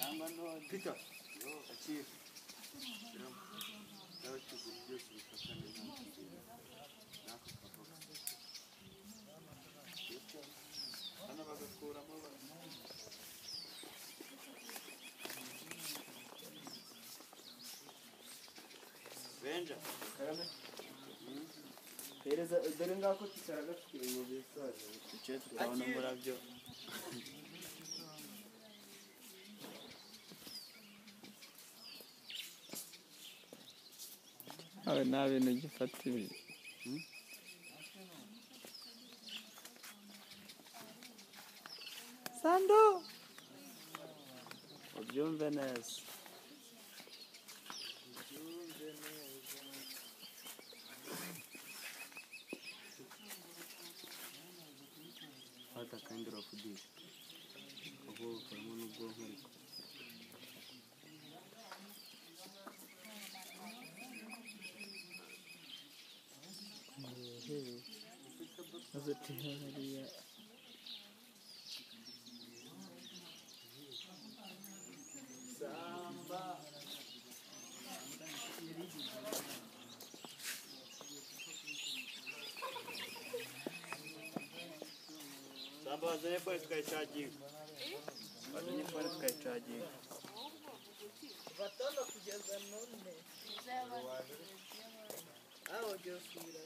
Peter, achieve. Dawe tugura byose bifatane nako kavuga. Hano bagakuramo Benja. Karame. Pereza dore ngako tutaraga tukiye bisaje. Cyo tukabona murabyo. awe nta bintu gifata ibi Sando ubyumve neza fata kandi urafudisha aho ukoramo n'ubwonko ariko azatihariya Samba Samba wazanye pole tukaichaji. Wazanye pole tukaichaji. Vatondo kugeza none. Aho josira.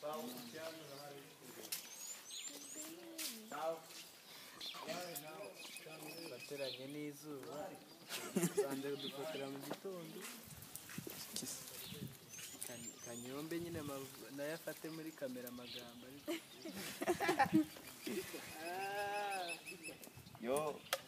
Bateranye n'izuba. Sanze dufatira mu gitondo. Kanyombe nyine nayafate muri kamera amagambo ariko. Yo